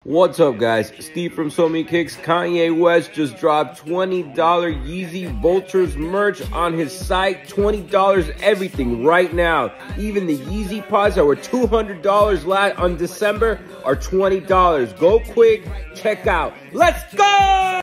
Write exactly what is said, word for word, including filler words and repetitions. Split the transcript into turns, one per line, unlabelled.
What's up, guys? Steve from So Many Kicks. Kanye West just dropped twenty dollar Yeezy Vultures merch on his site. twenty dollars everything right now. Even the Yeezy pods that were two hundred dollars last on December are twenty dollars. Go quick, check out. Let's go!